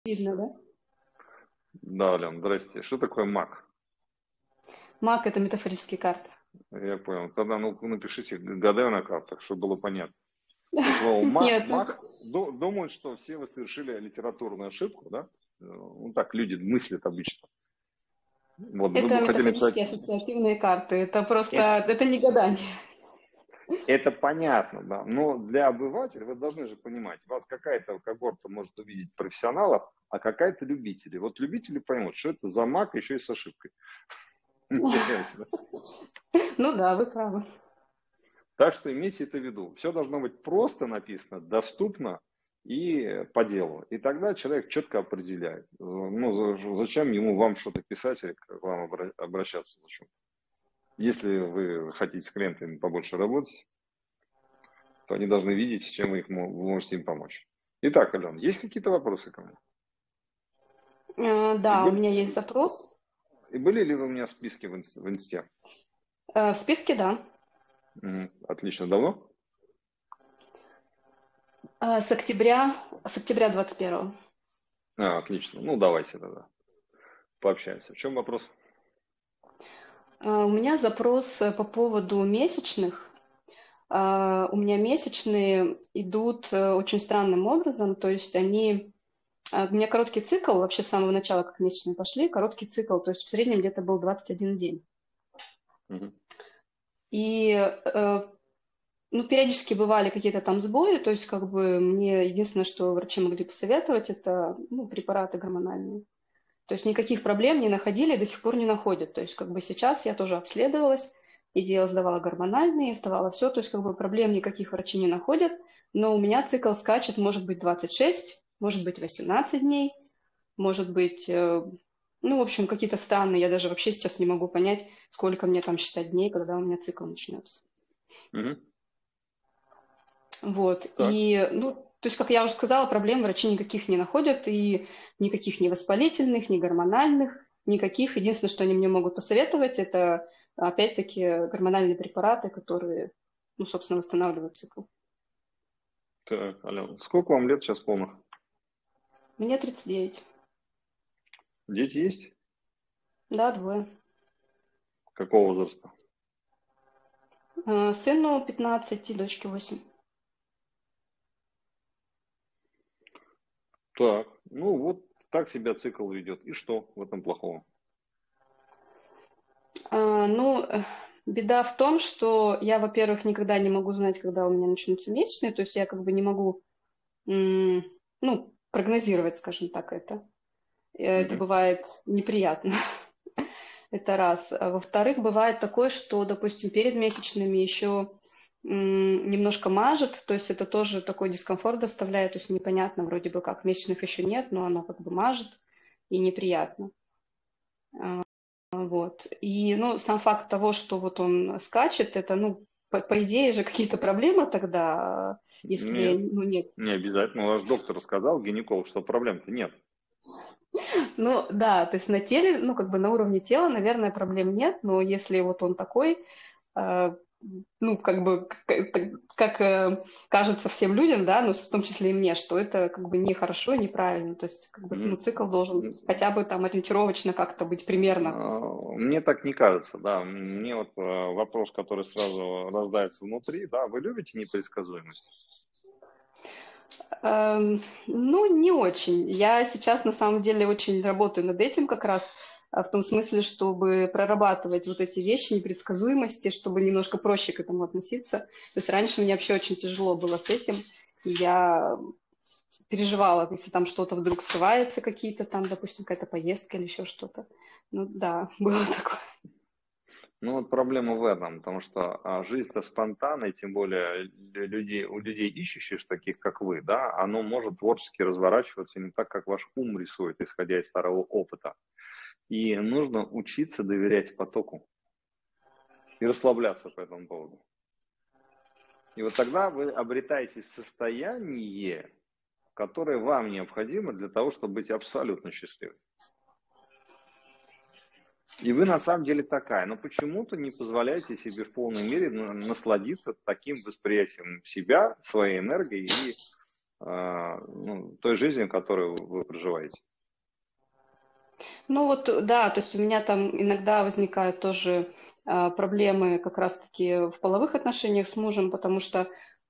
Видно, да? Да, Лен, здрасте. Что такое маг? Маг — это метафорические карты. Я понял. Тогда ну, напишите гадаю на картах, чтобы было понятно. По слову Нет, маг думают, что все вы совершили литературную ошибку, да? Ну так люди мыслят обычно. Вот вы это бы хотели написать. метафорические ассоциативные карты. Это просто, Это, это не гадание. это понятно, да. Но для обывателя вы должны же понимать, вас какая-то когорта может увидеть профессионалов, а какая-то любители. Вот любители поймут, что это за маг еще и с ошибкой. Понимаете, да? Ну да, вы правы. Так что имейте это в виду. Все должно быть просто написано, доступно и по делу. И тогда человек четко определяет. Ну, зачем ему вам что-то писать или к вам обращаться? Зачем? Если вы хотите с клиентами побольше работать, то они должны видеть, с чем вы можете им помочь. Итак, Ален, есть какие-то вопросы ко мне? И Да, у были, меня есть запрос. и были ли вы у меня в списке в инсте? В списке, да. Отлично. Давно? С октября 21-го. Отлично. Ну, давайте тогда пообщаемся. В чем вопрос? У меня запрос по поводу месячных. У меня месячные идут очень странным образом, то есть у меня короткий цикл, вообще с самого начала, как месячные пошли, короткий цикл, то есть в среднем где-то был 21 день. Мгм. И ну, периодически бывали какие-то там сбои, то есть как бы мне единственное, что врачи могли посоветовать, это ну, препараты гормональные. То есть никаких проблем не находили, до сих пор не находят. То есть как бы сейчас я тоже обследовалась, и дело сдавала гормональные, сдавала все, то есть как бы проблем никаких врачи не находят, но у меня цикл скачет, может быть, 26, может быть, 18 дней, может быть, ну, в общем, какие-то странные, я даже вообще сейчас не могу понять, сколько мне там считать дней, когда у меня цикл начнется. Мгм. Вот. Так. И, ну, то есть, как я уже сказала, проблем врачи никаких не находят, и никаких ни воспалительных, ни гормональных, никаких. Единственное, что они мне могут посоветовать, это, опять-таки, гормональные препараты, которые, ну, собственно, восстанавливают цикл. Так, Ален, сколько вам лет сейчас полных? Мне 39. Дети есть? Да, двое. Какого возраста? Сыну 15 и дочке 8. Так, ну вот так себя цикл ведет. И что в этом плохого? Ну, беда в том, что я, во-первых, никогда не могу знать, когда у меня начнутся месячные, то есть я как бы не могу, ну, прогнозировать, скажем так, это. Это Мгм. бывает неприятно. Это раз. А во-вторых, бывает такое, что, допустим, перед месячными еще немножко мажет, то есть это тоже такой дискомфорт доставляет, то есть непонятно вроде бы как, месячных еще нет, но оно как бы мажет и неприятно. Вот. И, ну, сам факт того, что вот он скачет, это, ну, по идее же какие-то проблемы тогда, если, Нет, ну, нет. не обязательно. Ваш доктор сказал, гинеколог, что проблем-то нет. Ну, да, то есть на теле, ну, как бы на уровне тела, наверное, проблем нет, но если вот он такой, э, ну, как бы, как кажется всем людям, да, ну, в том числе и мне, что это как бы нехорошо, неправильно. То есть, как бы, ну, М, цикл должен хотя бы там ориентировочно как-то быть примерно. Мне так не кажется, да. Мне вот вопрос, который сразу рождается внутри, да, вы любите непредсказуемость? Ну, не очень. Я сейчас на самом деле очень работаю над этим как раз, в том смысле, чтобы прорабатывать вот эти вещи непредсказуемости, чтобы немножко проще к этому относиться. То есть раньше мне вообще очень тяжело было с этим. И я переживала, если там что-то вдруг срывается, какие-то там, допустим, какая-то поездка или еще что-то. Ну да, было такое. Ну вот проблема в этом, потому что жизнь-то спонтанная, тем более у людей ищущих, таких как вы, да, оно может творчески разворачиваться не так, как ваш ум рисует, исходя из старого опыта. И нужно учиться доверять потоку и расслабляться по этому поводу. И вот тогда вы обретаете состояние, которое вам необходимо для того, чтобы быть абсолютно счастливым. И вы на самом деле такая, но почему-то не позволяете себе в полной мере насладиться таким восприятием себя, своей энергией и ну, той жизнью, которую вы проживаете. Ну вот, да, то есть у меня там иногда возникают тоже проблемы как раз-таки в половых отношениях с мужем, потому что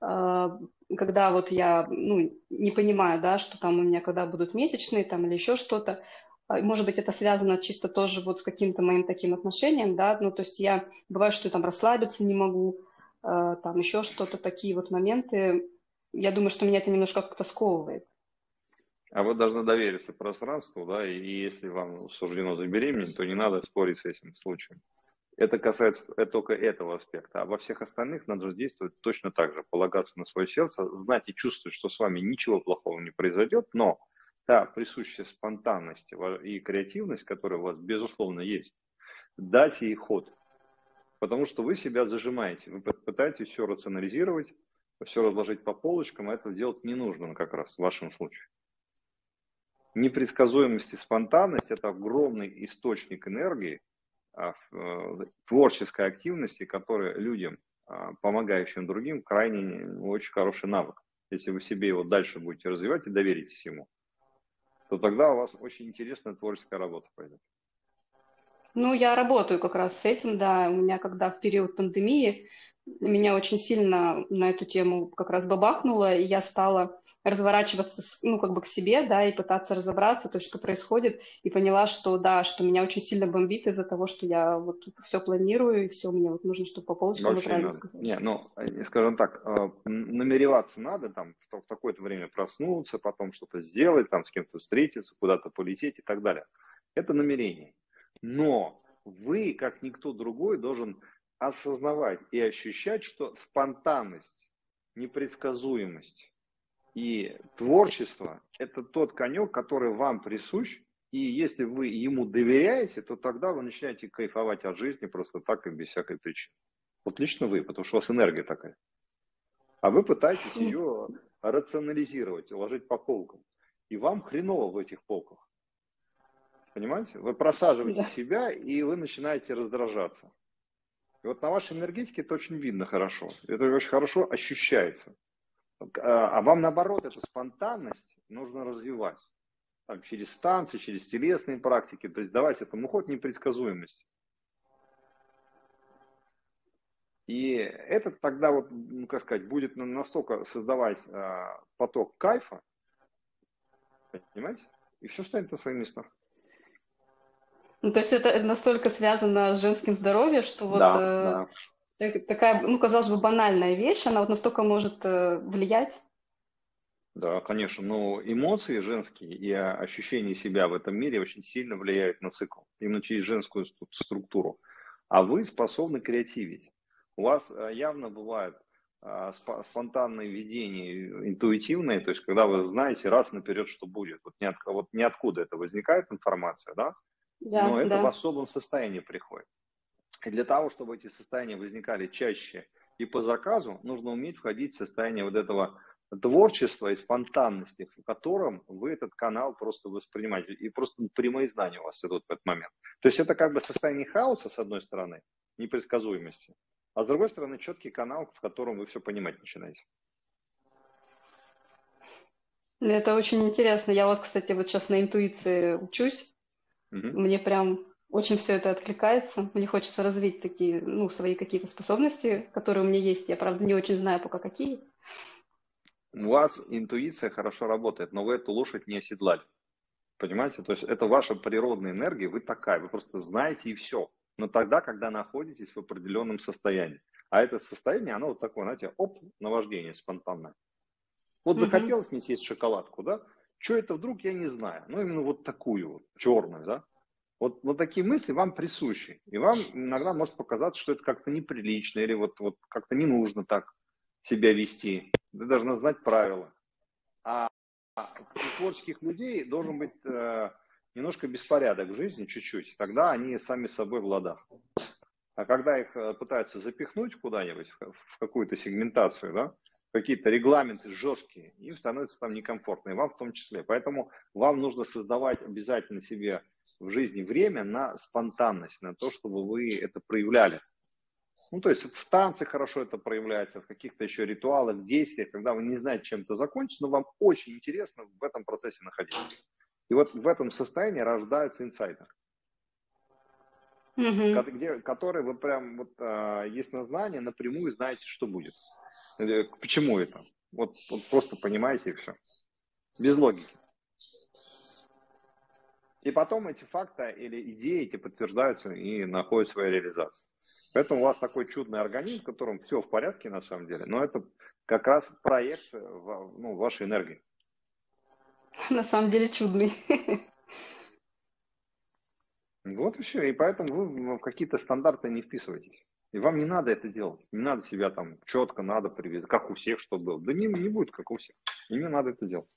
когда вот я, ну, не понимаю, да, что там у меня когда будут месячные там или еще что-то, может быть, это связано чисто тоже вот с каким-то моим таким отношением, да, ну, то есть я, бывает, что я там расслабиться не могу, там еще что-то, такие вот моменты, я думаю, что меня это немножко как-то сковывает. А вы должны довериться пространству, да, и если вам суждено забеременеть, то не надо спорить с этим случаем. Это касается только этого аспекта. А во всех остальных надо же действовать точно так же, полагаться на свое сердце, знать и чувствовать, что с вами ничего плохого не произойдет, но та присущая спонтанность и креативность, которая у вас, безусловно, есть, дать ей ход. Потому что вы себя зажимаете, вы пытаетесь все рационализировать, все разложить по полочкам, а это делать не нужно как раз в вашем случае. Непредсказуемость и спонтанность – это огромный источник энергии, творческой активности, которая людям, помогающим другим, крайне очень хороший навык. Если вы себе его дальше будете развивать и доверитесь ему, то тогда у вас очень интересная творческая работа пойдет. Ну, я работаю как раз с этим, да. У меня, когда в период пандемии, меня очень сильно на эту тему как раз бабахнуло, и я стала разворачиваться, ну, как бы к себе, да, и пытаться разобраться, то есть, что происходит, и поняла, что, да, что меня очень сильно бомбит из-за того, что я вот все планирую, и все, мне вот нужно, чтобы по полочкам, вы Вообще не правильно надо. сказали. Не, ну, скажем так, намереваться надо, там, в такое-то время проснуться, потом что-то сделать, там, с кем-то встретиться, куда-то полететь и так далее. Это намерение. Но вы, как никто другой, должен осознавать и ощущать, что спонтанность, непредсказуемость и творчество – это тот конек, который вам присущ, и если вы ему доверяете, то тогда вы начинаете кайфовать от жизни просто так и без всякой причины. Вот лично вы, потому что у вас энергия такая. А вы пытаетесь ее рационализировать, уложить по полкам. И вам хреново в этих полках. Понимаете? Вы просаживаете Да. себя, и вы начинаете раздражаться. И вот на вашей энергетике это очень видно хорошо. Это очень хорошо ощущается. А вам наоборот, эту спонтанность нужно развивать. Там, через танцы, через телесные практики. То есть давать этому ход непредсказуемости. И это тогда вот, ну, как сказать, будет настолько создавать поток кайфа, понимаете? И все станет на свои места. Ну, то есть это настолько связано с женским здоровьем, что вот Да, да. такая, ну, казалось бы, банальная вещь, она вот настолько может влиять. Да, конечно, но эмоции женские и ощущение себя в этом мире очень сильно влияют на цикл, именно через женскую структуру. А вы способны креативить. У вас явно бывают спонтанные видения, интуитивные, то есть когда вы знаете раз наперед, что будет. Вот ниоткуда это возникает информация, да? Да, Но это в да. особом состоянии приходит. И для того, чтобы эти состояния возникали чаще и по заказу, нужно уметь входить в состояние вот этого творчества и спонтанности, в котором вы этот канал просто воспринимаете. И просто прямые знания у вас идут в этот момент. То есть это как бы состояние хаоса, с одной стороны, непредсказуемости, а с другой стороны четкий канал, в котором вы все понимать начинаете. Это очень интересно. Я у вас, кстати, вот сейчас на интуиции учусь. Мгм. Мне прям очень все это откликается. Мне хочется развить такие, ну, свои какие-то способности, которые у меня есть. Я, правда, не очень знаю пока какие. У вас интуиция хорошо работает, но вы эту лошадь не оседлали. Понимаете? То есть это ваша природная энергия, вы такая, вы просто знаете и все. Но тогда, когда находитесь в определенном состоянии. А это состояние, оно вот такое, знаете, оп, наваждение спонтанное. Вот Мгм. захотелось мне съесть шоколадку, да? Что это вдруг, я не знаю. Ну, именно вот такую вот, черную, да? Вот такие мысли вам присущи. И вам иногда может показаться, что это как-то неприлично или вот как-то не нужно так себя вести. Вы должны знать правила. А у творческих людей должен быть немножко беспорядок в жизни, чуть-чуть. Тогда они сами с собой в ладах. А когда их пытаются запихнуть куда-нибудь, в какую-то сегментацию, да, какие-то регламенты жесткие, им становится там некомфортно, и вам в том числе. Поэтому вам нужно создавать обязательно себе в жизни время на спонтанность, на то, чтобы вы это проявляли. Ну, то есть в танце хорошо это проявляется, в каких-то еще ритуалах, действиях, когда вы не знаете, чем это закончится, но вам очень интересно в этом процессе находиться. И вот в этом состоянии рождаются инсайты, Мгм. которые вы прям, вот, есть на знание, напрямую знаете, что будет. Почему это? Вот просто понимаете и все. Без логики. И потом эти факты или идеи эти подтверждаются и находят свою реализацию. Поэтому у вас такой чудный организм, в котором все в порядке на самом деле, но это как раз проекция вашей энергии. На самом деле чудный. Вот и все. И поэтому вы в какие-то стандарты не вписываетесь. И вам не надо это делать. Не надо себя там четко надо привязать, как у всех, что было. Да не будет, как у всех. И не надо это делать.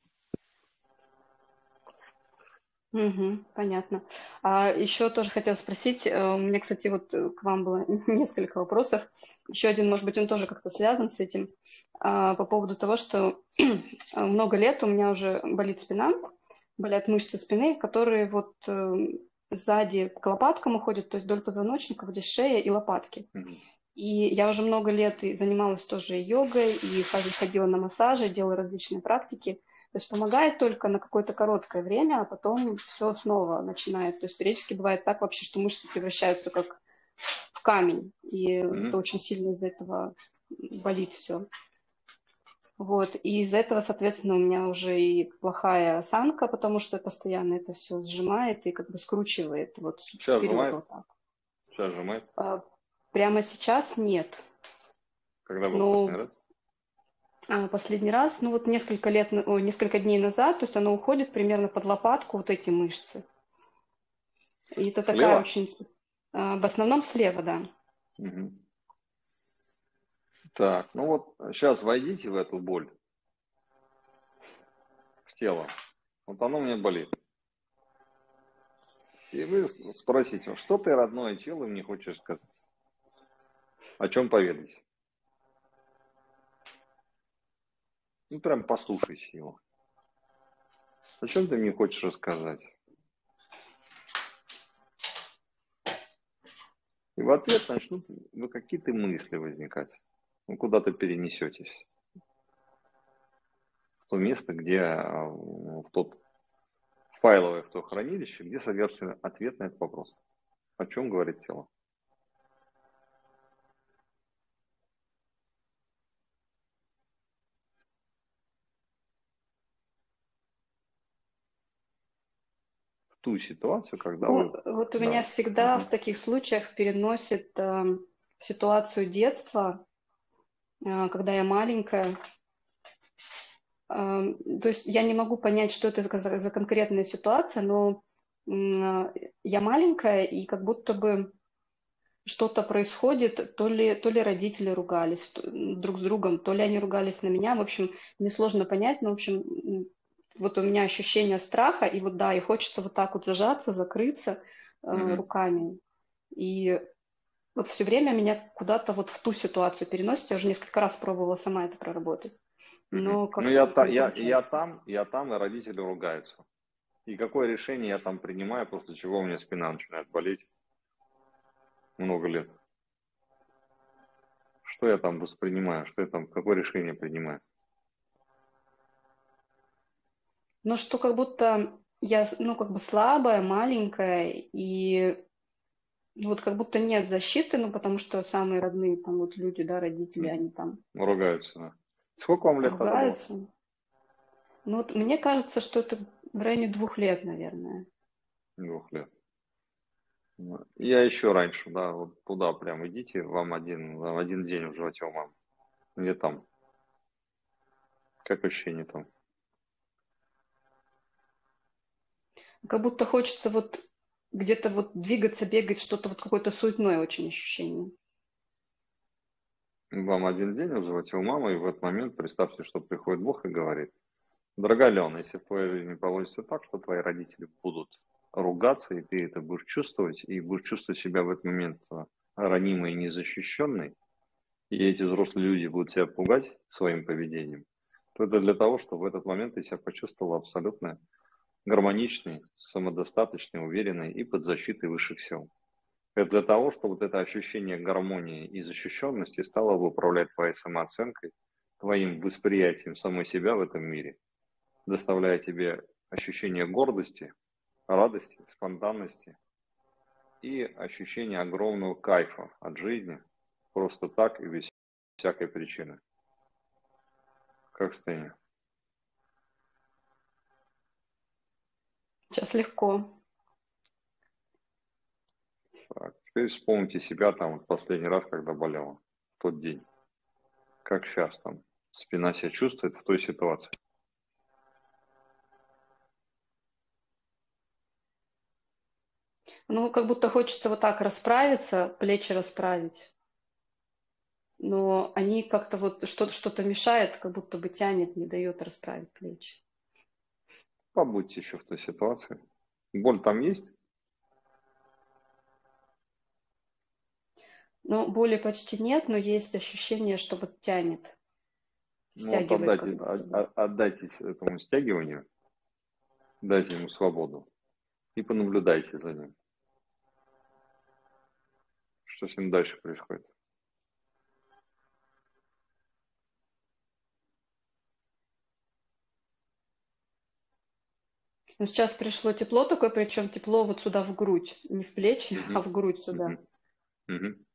Мгм. Понятно. А еще тоже хотела спросить, у меня, кстати, вот к вам было несколько вопросов. Еще один, может быть, он тоже как-то связан с этим, по поводу того, что много лет у меня уже болит спина, болят мышцы спины, которые вот сзади к лопаткам уходят, то есть вдоль позвоночника, вот здесь шея и лопатки. Мгм. И я уже много лет и занималась тоже йогой, и ходила на массажи, делала различные практики. То есть помогает только на какое-то короткое время, а потом все снова начинает. То есть периодически бывает так вообще, что мышцы превращаются как в камень, и Мгм. это очень сильно из-за этого болит все. Вот, и из-за этого, соответственно, у меня уже и плохая осанка, потому что постоянно это все сжимает и как бы скручивает вот Сейчас вперед сжимает, вот так. сейчас сжимает. А прямо сейчас нет. Когда был последний Но раз? последний раз, ну вот несколько дней назад, то есть оно уходит примерно под лопатку, вот эти мышцы. И это такая Слева? очень... В основном слева, да. Мгм. Так, ну вот сейчас войдите в эту боль, в тело. Вот оно у меня болит. И вы спросите, что ты, родное тело, мне хочешь сказать? О чем поведать? Ну, прям послушайте его. О чем ты мне хочешь рассказать? И в ответ начнут какие-то мысли возникать. Вы куда-то перенесетесь. В то место, где, в тот файловое в то хранилище, где содержится ответ на этот вопрос. О чем говорит тело? В ту ситуацию, когда Ну, вы... вот у меня Да. всегда в Ага. таких случаях переносит ситуацию детства, когда я маленькая. То есть я не могу понять, что это за конкретная ситуация, но я маленькая, и как будто бы что-то происходит, то ли родители ругались друг с другом, то ли они ругались на меня. В общем, мне сложно понять, но, в общем, вот у меня ощущение страха, и вот да, и хочется вот так вот зажаться, закрыться Мгм. руками. И вот все время меня куда-то вот в ту ситуацию переносит. Я уже несколько раз пробовала сама это проработать, Мгм. но Ну, как-то вот не получается. я там, и родители ругаются. И какое решение я там принимаю, после чего у меня спина начинает болеть много лет. Что я там воспринимаю, что я там, какое решение принимаю. Но что как будто я, ну, как бы слабая, маленькая, и вот как будто нет защиты, ну, потому что самые родные там вот люди, да, родители, Мгм. они там Ругаются. Да. Сколько вам лет тогда было? ругаются. Ну, вот мне кажется, что это в районе 2 лет, наверное. 2 лет. Ну, я еще раньше, да, вот туда прям идите, вам один день в животе у мамы. Где там? Как ощущение там? Как будто хочется вот где-то вот двигаться, бегать, что-то вот какое-то суетное очень ощущение. Вам один день в животе у мамы, и в этот момент представьте, что приходит Бог и говорит: дорогая Алена, если в твоей жизни получится так, что твои родители будут ругаться, и ты это будешь чувствовать, и будешь чувствовать себя в этот момент ранимой и незащищенной, и эти взрослые люди будут тебя пугать своим поведением, то это для того, чтобы в этот момент ты себя почувствовал абсолютно гармоничной, самодостаточной, уверенной и под защитой высших сил. Это для того, чтобы вот это ощущение гармонии и защищенности стало бы управлять твоей самооценкой, твоим восприятием самой себя в этом мире, доставляя тебе ощущение гордости, радости, спонтанности и ощущение огромного кайфа от жизни, просто так и без всякой причины. Как состояние? Сейчас легко. Так, теперь вспомните себя там вот последний раз, когда болела, в тот день. Как сейчас там спина себя чувствует в той ситуации? Ну, как будто хочется вот так расправиться, плечи расправить. Но они как-то вот что-то мешает, как будто бы тянет, не дает расправить плечи. Побудьте еще в той ситуации. Боль там есть? Ну, боли почти нет, но есть ощущение, что вот тянет, Ну вот стягивает как отдайте, будто бы. отдайтесь этому стягиванию, дайте ему свободу и понаблюдайте за ним. Что с ним дальше происходит? Но сейчас пришло тепло такое, причем тепло вот сюда в грудь, не в плечи, а Мгм, в грудь сюда. мгм, мгм.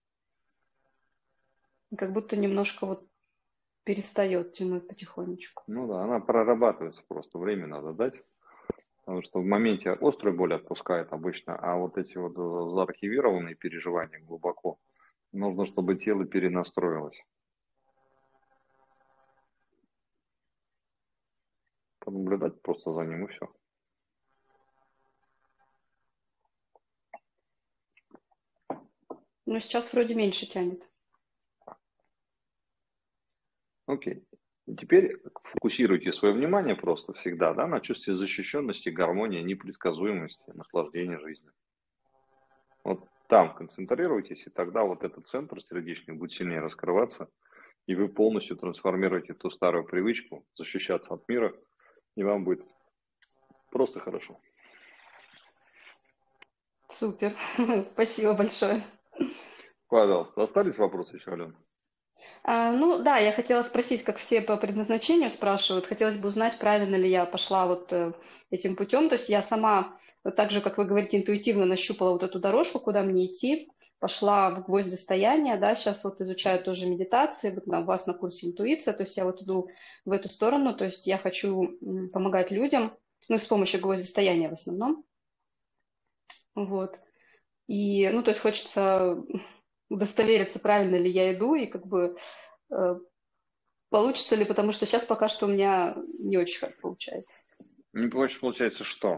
И как будто немножко вот перестает тянуть потихонечку. Ну да, она прорабатывается просто, время надо дать. Потому что в моменте острую боль отпускает обычно, а вот эти вот заархивированные переживания глубоко, нужно, чтобы тело перенастроилось. Понаблюдать просто за ним и все. Но сейчас вроде меньше тянет. Окей. И теперь фокусируйте свое внимание просто всегда, да, на чувстве защищенности, гармонии, непредсказуемости, наслаждения жизнью. Вот там концентрируйтесь, и тогда вот этот центр сердечный будет сильнее раскрываться, и вы полностью трансформируете ту старую привычку защищаться от мира, и вам будет просто хорошо. Супер. Спасибо большое. Пожалуйста, остались вопросы еще, Алена? Ну да, я хотела спросить, как все по предназначению спрашивают, хотелось бы узнать, правильно ли я пошла вот этим путем. То есть я сама, вот так же, как вы говорите, интуитивно нащупала вот эту дорожку, куда мне идти, пошла в гвоздистояние, да, сейчас вот изучаю тоже медитации, вот у вас на курсе интуиция, то есть я вот иду в эту сторону, то есть я хочу помогать людям, ну, с помощью гвоздистояния в основном, вот. И, ну, то есть хочется удостовериться, правильно ли я иду, и как бы э, получится ли, потому что сейчас пока что у меня не очень получается. Не больше получается что?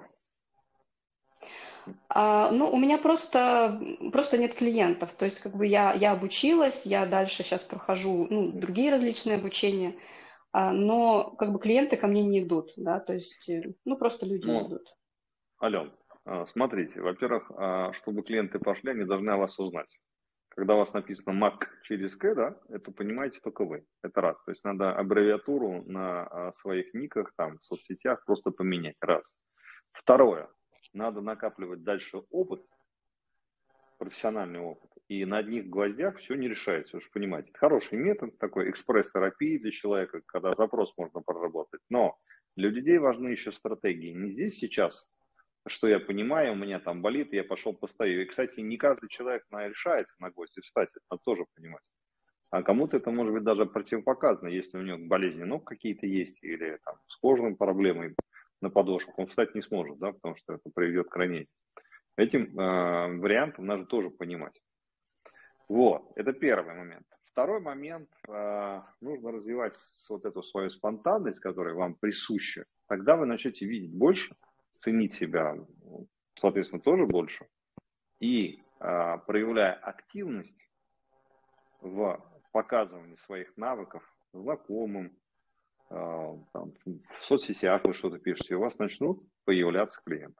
Ну, у меня просто нет клиентов. То есть, как бы я обучилась, я дальше сейчас прохожу, ну, другие различные обучения, но как бы клиенты ко мне не идут, да, то есть, ну, просто люди не Ну, идут. Ален, смотрите, во-первых, чтобы клиенты пошли, они должны о вас узнать. Когда у вас написано МАК через К, да, это понимаете только вы. Это раз. То есть надо аббревиатуру на своих никах, там, в соцсетях просто поменять. Раз. Второе. Надо накапливать дальше опыт, профессиональный опыт. И на одних гвоздях все не решается, вы же понимаете. Это хороший метод такой экспресс-терапии для человека, когда запрос можно проработать. Но для людей важны еще стратегии. Не здесь сейчас, что я понимаю, у меня там болит, я пошел постою. И, кстати, не каждый человек решается на гвозди встать, это надо тоже понимать. А кому-то это может быть даже противопоказано, если у него болезни ног какие-то есть или там, с кожной проблемой на подошвах, он встать не сможет, да, потому что это приведет к ранению. Этим вариантом надо тоже понимать. Вот, это первый момент. Второй момент, нужно развивать вот эту свою спонтанность, которая вам присуща. Тогда вы начнете видеть больше, ценить себя, соответственно, тоже больше. И проявляя активность в показывании своих навыков знакомым, там, в соцсетях вы что-то пишете, у вас начнут появляться клиенты.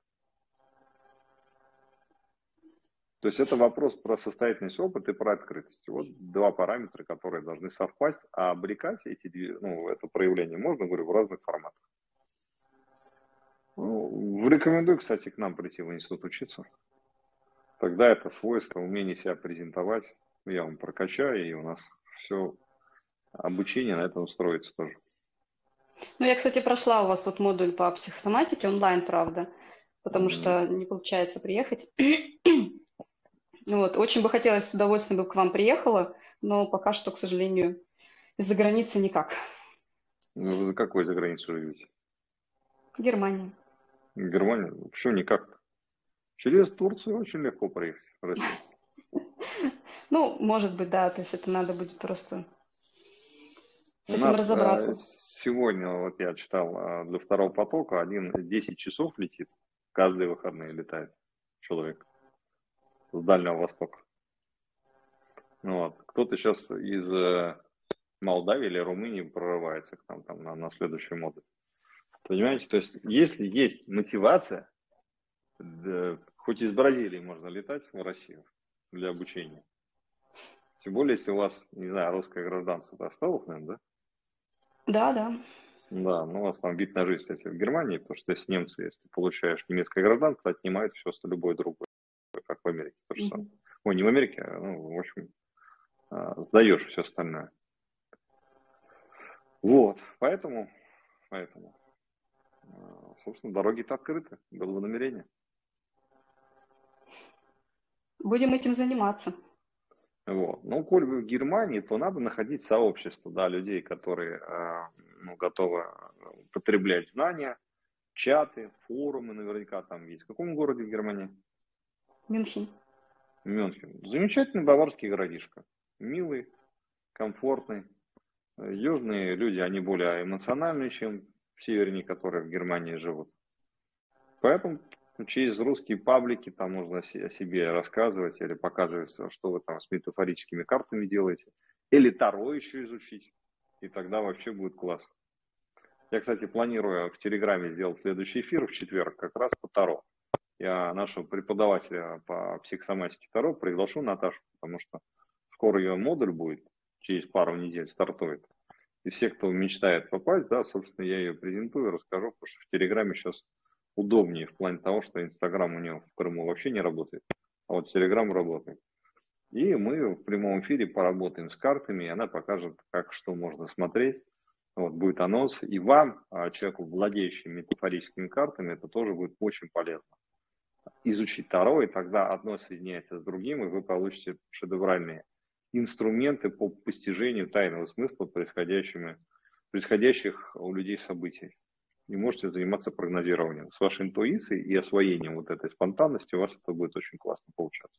То есть это вопрос про состоятельность опыта и про открытость. Вот два параметра, которые должны совпасть, а обрекать это проявление можно, говорю, в разных форматах. Ну, рекомендую, кстати, к нам прийти в институт учиться. Тогда это свойство, умение себя презентовать, я вам прокачаю, и у нас все обучение на этом строится тоже. Ну, я, кстати, прошла у вас вот модуль по психосоматике онлайн, правда, потому Мгм. что не получается приехать. Вот, очень бы хотелось, с удовольствием бы к вам приехала, но пока что, к сожалению, из-за границы никак. Ну, вы за какой за границу живете? Германия. Германия? Почему никак? Через Турцию очень легко проехать в Россию. Ну, может быть, да, то есть это надо будет просто с У этим нас разобраться. сегодня, вот я читал, для второго потока 10 часов летит, каждые выходные летает человек с Дальнего Востока. Ну, вот. Кто-то сейчас из Молдавии или Румынии прорывается к нам там, на следующий модуль. Понимаете, то есть если есть мотивация, да, хоть из Бразилии можно летать в Россию для обучения. Тем более, если у вас, не знаю, русское гражданство, это осталось, наверное, да? Да, да. Да, ну у вас там вид на жизнь, кстати, в Германии, потому что если немцы, если ты получаешь немецкое гражданство, отнимают все, что любое другое, как в Америке. То же самое. Мгм. Ой, не в Америке, ну, в общем, сдаешь все остальное. Вот, поэтому, собственно, дороги-то открыты, было бы намерение. Будем этим заниматься. Вот. Но, коль вы в Германии, то надо находить сообщество, да, людей, которые ну, готовы потреблять знания, чаты, форумы наверняка там есть. В каком городе в Германии? Мюнхен. Мюнхен. Замечательный баварский городишко. Милый, комфортный. Южные люди, они более эмоциональные, чем северные, которые в Германии живут. Поэтому через русские паблики там можно о себе рассказывать или показывать, что вы там с метафорическими картами делаете. Или Таро еще изучить. И тогда вообще будет класс. Я, кстати, планирую в Телеграме сделать следующий эфир в четверг как раз по Таро. Я нашего преподавателя по психосоматике Таро приглашу Наташу, потому что скоро ее модуль будет, через пару недель стартует. И все, кто мечтает попасть, да, собственно, я ее презентую, расскажу, потому что в Телеграме сейчас удобнее в плане того, что Инстаграм у нее в Крыму вообще не работает, а вот Телеграм работает. И мы в прямом эфире поработаем с картами, и она покажет, как что можно смотреть. Вот, будет анонс. И вам, человеку, владеющему метафорическими картами, это тоже будет очень полезно. Изучить Таро, и тогда одно соединяется с другим, и вы получите шедевральные инструменты по постижению тайного смысла происходящих у людей событий. И можете заниматься прогнозированием. С вашей интуицией и освоением вот этой спонтанности у вас это будет очень классно получаться.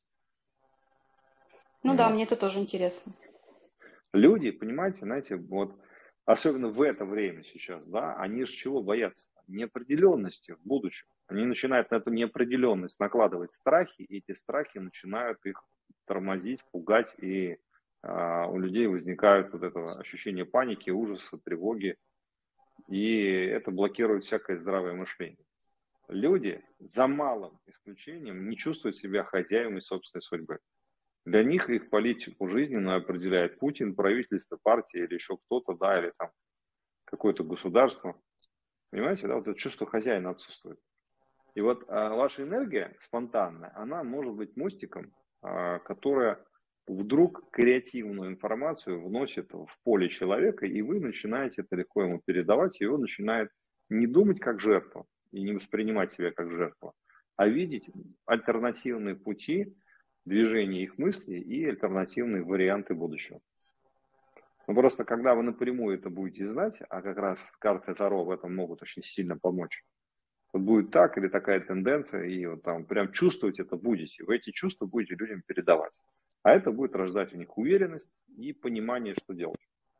Ну да, Вот. мне это тоже интересно. Люди, понимаете, знаете, вот особенно в это время сейчас, да, они же чего боятся? Неопределенности в будущем. Они начинают на эту неопределенность накладывать страхи, и эти страхи начинают их тормозить, пугать, и у людей возникает вот это ощущение паники, ужаса, тревоги, и это блокирует всякое здравое мышление. Люди, за малым исключением, не чувствуют себя хозяевами собственной судьбы. Для них их политику жизненную определяет Путин, правительство, партия или еще кто-то, да, или там какое-то государство. Понимаете, да, вот это чувство хозяина отсутствует. И вот ваша энергия спонтанная, она может быть мостиком, которая вдруг креативную информацию вносит в поле человека, и вы начинаете это легко ему передавать, и он начинает не думать как жертва и не воспринимать себя как жертва, а видеть альтернативные пути движения их мыслей и альтернативные варианты будущего. Но просто когда вы напрямую это будете знать, а как раз карты Таро в этом могут очень сильно помочь, вот будет так или такая тенденция, и вот там прям чувствовать это будете. Вы эти чувства будете людям передавать. А это будет рождать у них уверенность и понимание, что делать.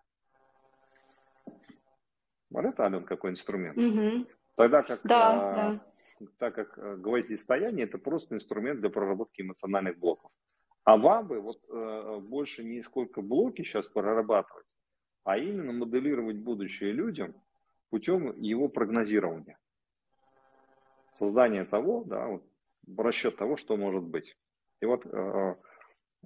Вот это, Ален, какой инструмент. Мгм. Тогда как, Да, да. так как гвоздистояние – это просто инструмент для проработки эмоциональных блоков. А вам бы вот больше не сколько блоки сейчас прорабатывать, а именно моделировать будущее людям путем его прогнозирования. Создание того, да, вот, расчет того, что может быть. И вот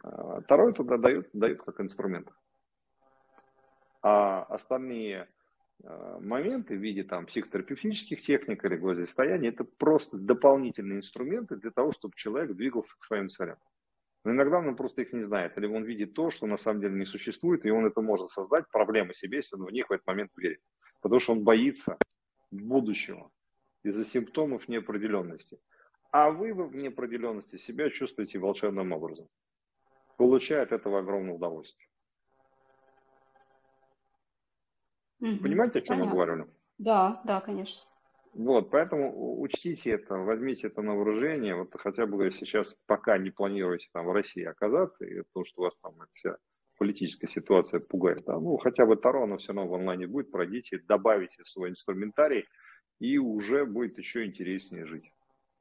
второй туда дают как инструмент. А остальные моменты в виде там психотерапевтических техник или глазостояния, это просто дополнительные инструменты для того, чтобы человек двигался к своим целям. Но иногда он просто их не знает, или он видит то, что на самом деле не существует, и он это может создать проблемы себе, если он в них в этот момент верит. Потому что он боится будущего из-за симптомов неопределенности. А вы в неопределенности себя чувствуете волшебным образом, получая от этого огромное удовольствие. Понимаете, о чем я Понятно. говорю? Да, да, конечно. Вот, поэтому учтите это, возьмите это на вооружение. Вот хотя бы сейчас, пока не планируете там в России оказаться, и то, что у вас там вся политическая ситуация пугает, да, ну, хотя бы Таро, оно все равно в онлайне будет, пройдите, добавите в свой инструментарий, и уже будет еще интереснее жить.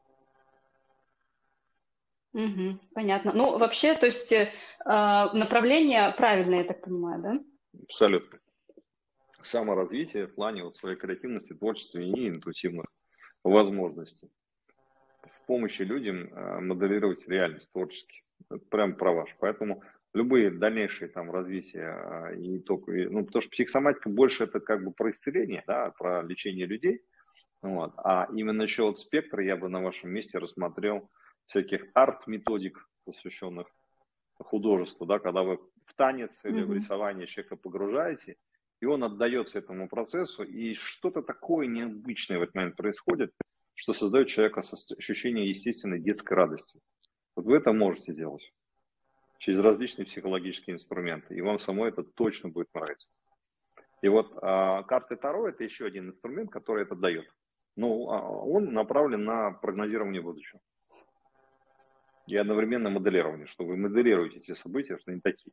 Понятно. Ну, вообще, то есть направление правильное, я так понимаю, да? Абсолютно. Саморазвитие в плане вот своей креативности, творчества и интуитивных возможностей. В помощи людям моделировать реальность творчески. Это прям про ваш. Поэтому любые дальнейшие там развития и только, ну, потому что психосоматика больше это как бы про исцеление, да, про лечение людей. Вот. А именно еще вот спектр я бы на вашем месте рассмотрел всяких арт-методик, посвященных художеству, да, когда вы в танец или в Мгм. рисование человека погружаете, и он отдается этому процессу, и что-то такое необычное в этот момент происходит, что создает человека ощущение естественной детской радости. Вот вы это можете делать через различные психологические инструменты, и вам самой это точно будет нравиться. И вот карты Таро – это еще один инструмент, который это дает. Но он направлен на прогнозирование будущего и одновременно моделирование, что вы моделируете эти события, что они такие.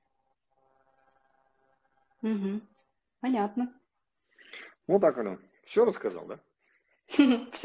Мгм. Понятно. Ну так, Ален, все рассказал, да?